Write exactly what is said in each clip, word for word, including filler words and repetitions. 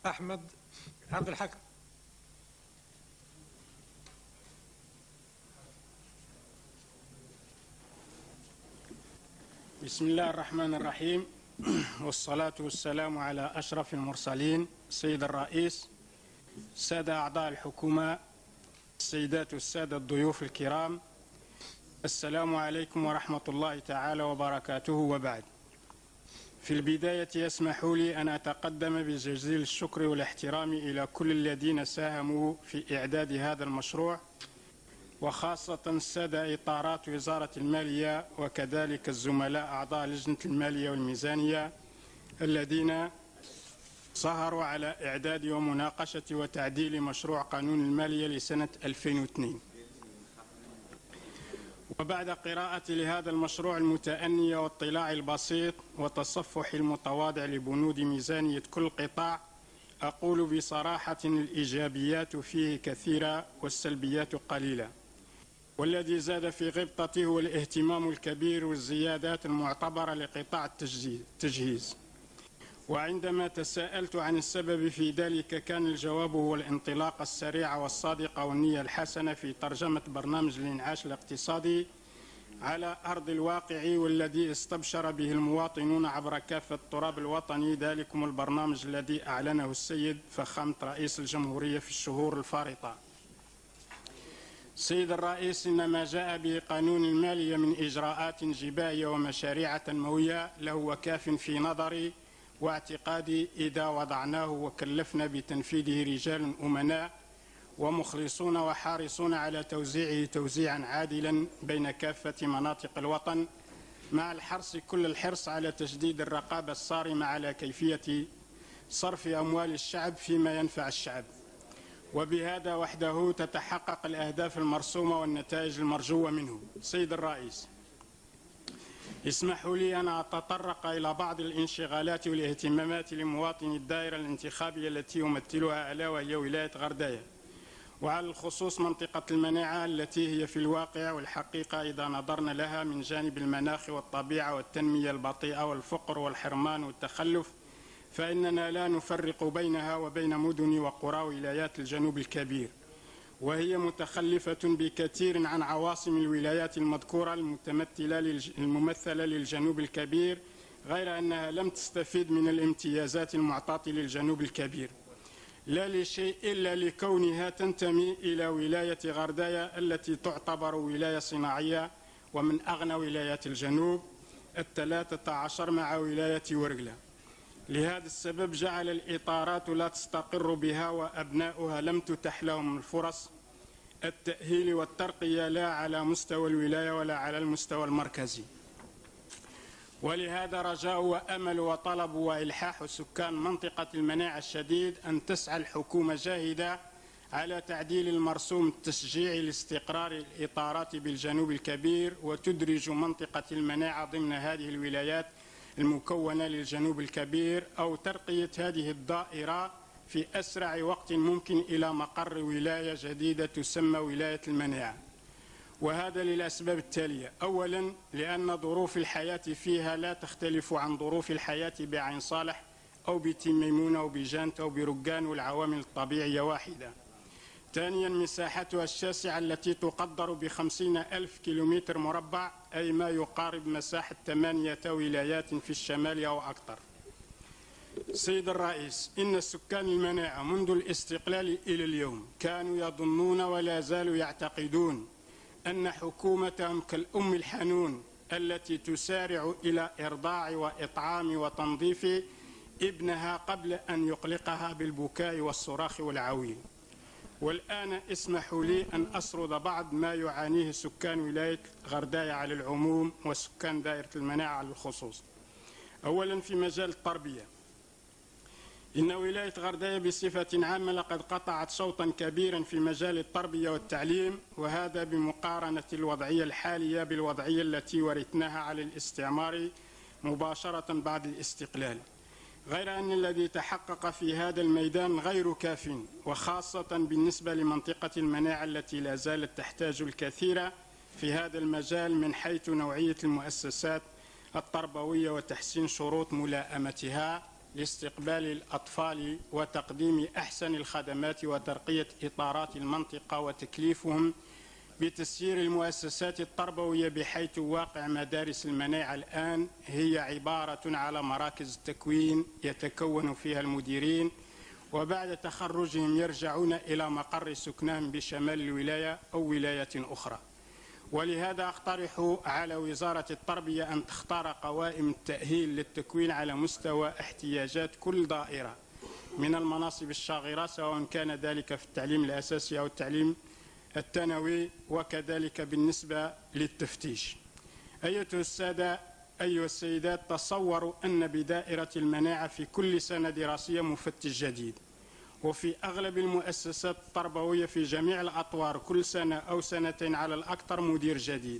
أحمد عبد الحكم. بسم الله الرحمن الرحيم، والصلاة والسلام على أشرف المرسلين سيد الرئيس، السادة أعضاء الحكومة، السيدات والسادة الضيوف الكرام، السلام عليكم ورحمة الله تعالى وبركاته. وبعد، في البداية يسمحوا لي أن أتقدم بجزيل الشكر والاحترام إلى كل الذين ساهموا في إعداد هذا المشروع، وخاصة السادة إطارات وزارة المالية وكذلك الزملاء أعضاء لجنة المالية والميزانية الذين سهروا على إعداد ومناقشة وتعديل مشروع قانون المالية لسنة ألفين واثنين. وبعد قراءة لهذا المشروع المتأني واطلاع البسيط وتصفح المتواضع لبنود ميزانية كل قطاع، أقول بصراحة الإيجابيات فيه كثيرة والسلبيات قليلة، والذي زاد في غبطته هو الاهتمام الكبير والزيادات المعتبرة لقطاع التجهيز. وعندما تساءلت عن السبب في ذلك كان الجواب هو الانطلاقة السريعة والصادقة والنية الحسنة في ترجمة برنامج الإنعاش الاقتصادي على أرض الواقع، والذي استبشر به المواطنون عبر كافة التراب الوطني، ذلكم البرنامج الذي أعلنه السيد فخامة رئيس الجمهورية في الشهور الفارطة. سيد الرئيس، إن ما جاء به قانون المالية من إجراءات جباية ومشاريع تنموية له كاف في نظري واعتقادي إذا وضعناه وكلفنا بتنفيذه رجال أمناء ومخلصون وحارصون على توزيعه توزيعا عادلا بين كافة مناطق الوطن، مع الحرص كل الحرص على تشديد الرقابة الصارمة على كيفية صرف أموال الشعب فيما ينفع الشعب، وبهذا وحده تتحقق الأهداف المرسومة والنتائج المرجوة منه. سيد الرئيس، اسمحوا لي أن أتطرق إلى بعض الانشغالات والاهتمامات لمواطني الدائرة الانتخابية التي يمثلها، ألا وهي ولاية غرداية، وعلى الخصوص منطقة المناعة التي هي في الواقع والحقيقة إذا نظرنا لها من جانب المناخ والطبيعة والتنمية البطيئة والفقر والحرمان والتخلف، فإننا لا نفرق بينها وبين مدن وقرى ولايات الجنوب الكبير، وهي متخلفة بكثير عن عواصم الولايات المذكورة المتمثلة الممثلة للجنوب الكبير، غير أنها لم تستفيد من الامتيازات المعطاة للجنوب الكبير، لا لشيء إلا لكونها تنتمي إلى ولاية غرداية التي تعتبر ولاية صناعية ومن أغنى ولايات الجنوب الثلاثة عشر مع ولاية ورقلة. لهذا السبب جعل الإطارات لا تستقر بها وأبناؤها لم تتح لهم الفرص التأهيل والترقية لا على مستوى الولاية ولا على المستوى المركزي. ولهذا رجاء وأمل وطلب وإلحاح سكان منطقة المناعة الشديد أن تسعى الحكومة جاهدة على تعديل المرسوم التشجيعي لاستقرار الإطارات بالجنوب الكبير، وتدرج منطقة المناعة ضمن هذه الولايات المكونة للجنوب الكبير، أو ترقية هذه الدائرة في أسرع وقت ممكن إلى مقر ولاية جديدة تسمى ولاية المناعة. وهذا للأسباب التالية: أولا، لأن ظروف الحياة فيها لا تختلف عن ظروف الحياة بعين صالح أو بتيميمونة أو بجانت أو برقان، والعوامل الطبيعية واحدة. ثانيا، مساحتها الشاسعة التي تقدر بخمسين ألف كيلومتر مربع، أي ما يقارب مساحة ثمانية ولايات في الشمال أو أكثر. سيد الرئيس، إن سكان المناعة منذ الاستقلال إلى اليوم كانوا يظنون ولا زالوا يعتقدون أن حكومتهم كالأم الحنون التي تسارع إلى إرضاع وإطعام وتنظيف ابنها قبل أن يقلقها بالبكاء والصراخ والعويل. والآن اسمحوا لي أن أسرد بعض ما يعانيه سكان ولاية غرداية على العموم وسكان دائرة المناعة على الخصوص. أولا، في مجال التربية، إن ولاية غرداية بصفة عامة لقد قطعت شوطا كبيرا في مجال التربية والتعليم، وهذا بمقارنة الوضعية الحالية بالوضعية التي ورثناها على الاستعمار مباشرة بعد الاستقلال، غير أن الذي تحقق في هذا الميدان غير كاف، وخاصة بالنسبة لمنطقة المناعة التي لا زالت تحتاج الكثير في هذا المجال من حيث نوعية المؤسسات التربوية وتحسين شروط ملائمتها لاستقبال الأطفال وتقديم أحسن الخدمات وترقية إطارات المنطقة وتكليفهم بتسيير المؤسسات التربوية، بحيث واقع مدارس المناعة الآن هي عبارة على مراكز تكوين يتكون فيها المديرين، وبعد تخرجهم يرجعون إلى مقر سكنهم بشمال الولاية أو ولاية أخرى. ولهذا أقترح على وزارة التربية أن تختار قوائم التأهيل للتكوين على مستوى احتياجات كل دائرة من المناصب الشاغرة، سواء كان ذلك في التعليم الأساسي أو التعليم الثانوي، وكذلك بالنسبة للتفتيش. أيتها السادة أيها السيدات، تصوروا أن بدائرة المناعة في كل سنة دراسية مفتش جديد، وفي أغلب المؤسسات التربوية في جميع الأطوار كل سنة أو سنتين على الأكثر مدير جديد.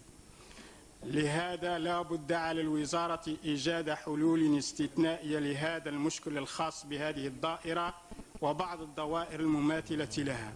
لهذا لا بد على الوزارة إيجاد حلول استثنائية لهذا المشكل الخاص بهذه الدائرة وبعض الدوائر المماثلة لها.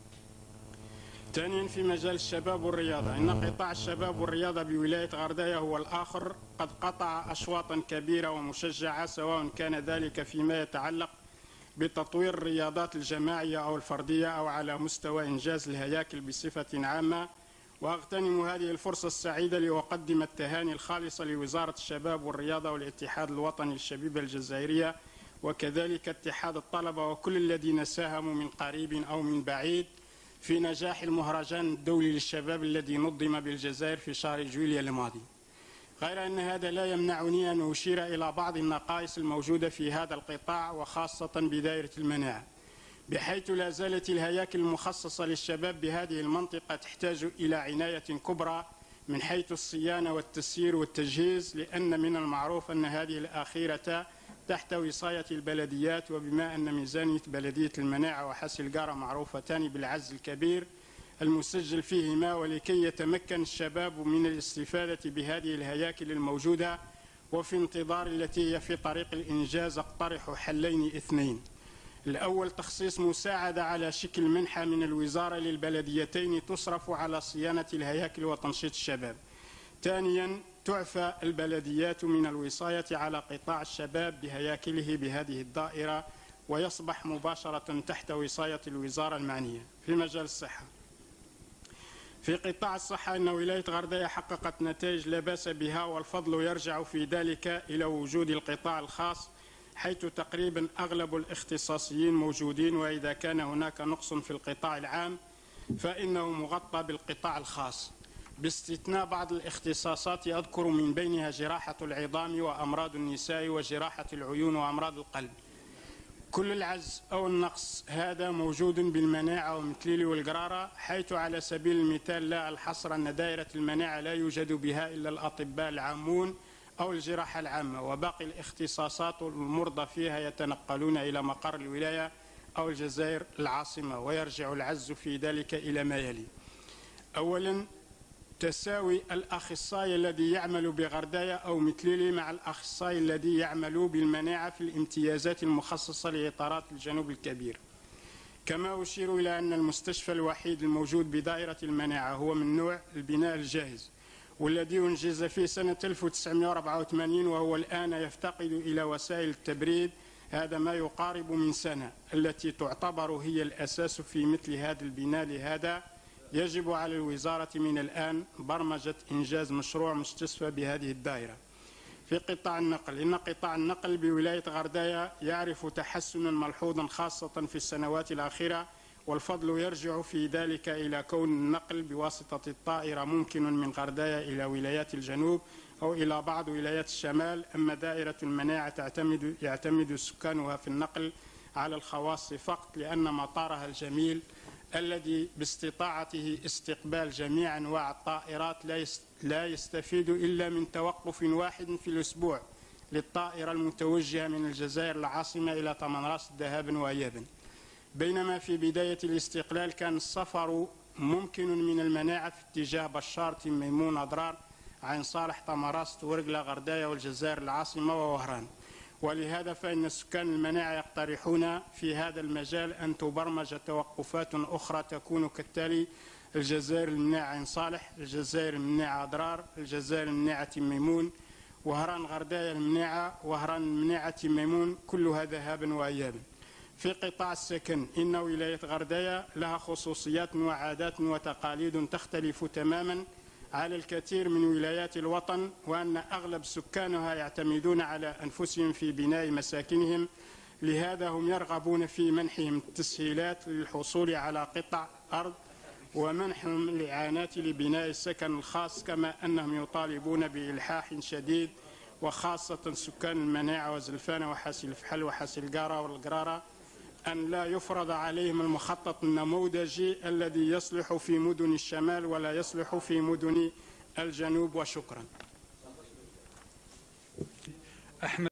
ثانيا، في مجال الشباب والرياضة، إن قطاع الشباب والرياضة بولاية غرداية هو الآخر قد قطع أشواطا كبيرة ومشجعة، سواء كان ذلك فيما يتعلق بتطوير الرياضات الجماعية أو الفردية أو على مستوى إنجاز الهياكل بصفة عامة. وأغتنم هذه الفرصة السعيدة لأقدم التهاني الخالصة لوزارة الشباب والرياضة والاتحاد الوطني للشبيبة الجزائرية، وكذلك اتحاد الطلبة وكل الذين ساهموا من قريب أو من بعيد في نجاح المهرجان الدولي للشباب الذي نظم بالجزائر في شهر جويليا الماضي. غير أن هذا لا يمنعني أن أشير إلى بعض النقائص الموجودة في هذا القطاع وخاصة بدائرة المناعة، بحيث لا زالت الهياكل المخصصة للشباب بهذه المنطقة تحتاج إلى عناية كبرى من حيث الصيانة والتسيير والتجهيز، لأن من المعروف أن هذه الأخيرة تحت وصاية البلديات، وبما أن ميزانية بلدية المناعة وحسي القارة معروفتان بالعجز الكبير المسجل فيهما، ولكي يتمكن الشباب من الاستفادة بهذه الهياكل الموجودة وفي انتظار التي هي في طريق الإنجاز، اقترح حلين اثنين. الأول، تخصيص مساعدة على شكل منحة من الوزارة للبلديتين تصرف على صيانة الهياكل وتنشيط الشباب. ثانيا، تعفى البلديات من الوصاية على قطاع الشباب بهياكله بهذه الدائرة، ويصبح مباشرة تحت وصاية الوزارة المعنية. في مجال الصحة، في قطاع الصحة أن ولاية غرداية حققت نتائج لا بأس بها، والفضل يرجع في ذلك إلى وجود القطاع الخاص، حيث تقريبا أغلب الاختصاصيين موجودين، وإذا كان هناك نقص في القطاع العام فإنه مغطى بالقطاع الخاص، باستثناء بعض الاختصاصات أذكر من بينها جراحة العظام وأمراض النساء وجراحة العيون وأمراض القلب. كل العجز أو النقص هذا موجود بالمناعة ومثليل والقرارة، حيث على سبيل المثال لا الحصر أن دائرة المناعة لا يوجد بها إلا الأطباء العامون أو الجراحة العامة، وباقي الاختصاصات والمرضى فيها يتنقلون إلى مقر الولاية أو الجزائر العاصمة، ويرجع العجز في ذلك إلى ما يلي. أولا، تساوي الأخصائي الذي يعمل بغرداية أو مثليلي مع الأخصائي الذي يعمل بالمناعة في الامتيازات المخصصة لإطارات الجنوب الكبير. كما أشير إلى أن المستشفى الوحيد الموجود بدائرة المناعة هو من نوع البناء الجاهز، والذي أنجز في سنة ألف وتسعمائة وأربعة وثمانين، وهو الآن يفتقد إلى وسائل التبريد، هذا ما يقارب من سنة، التي تعتبر هي الأساس في مثل هذا البناء. لهذا يجب على الوزارة من الآن برمجة إنجاز مشروع مستشفى بهذه الدائرة. في قطاع النقل، إن قطاع النقل بولاية غرداية يعرف تحسنا ملحوظا خاصة في السنوات الأخيرة، والفضل يرجع في ذلك إلى كون النقل بواسطة الطائرة ممكن من غرداية إلى ولايات الجنوب أو إلى بعض ولايات الشمال. أما دائرة المناعة تعتمد يعتمد سكانها في النقل على الخواص فقط، لأن مطارها الجميل الذي باستطاعته استقبال جميع أنواع الطائرات لا يستفيد إلا من توقف واحد في الأسبوع للطائرة المتوجهة من الجزائر العاصمة إلى طمنراس ذهابا وإيابا، بينما في بداية الاستقلال كان السفر ممكن من المناعة في اتجاه بشار تيم ميمون أضرار عين صالح طمراس تورقلا غرداية والجزائر العاصمة ووهران. ولهذا فإن سكان المناعة يقترحون في هذا المجال أن تبرمج توقفات أخرى تكون كالتالي: الجزائر المناعة عين صالح، الجزائر المناعة أضرار، الجزائر المناعة تيم ميمون، وهران غردايا المنيعة وهران المنيعة ميمون كلها ذهابا وإيابا. في قطاع السكن إن ولاية غردايا لها خصوصيات وعادات وتقاليد تختلف تماما على الكثير من ولايات الوطن، وأن أغلب سكانها يعتمدون على أنفسهم في بناء مساكنهم، لهذا هم يرغبون في منحهم التسهيلات للحصول على قطع أرض ومنحهم الإعانات لبناء السكن الخاص، كما أنهم يطالبون بإلحاح شديد وخاصة سكان المناعة وزلفانة وحاسي الفحل وحاسي القارة والقرارة أن لا يفرض عليهم المخطط النموذجي الذي يصلح في مدن الشمال ولا يصلح في مدن الجنوب. وشكرا. أحمد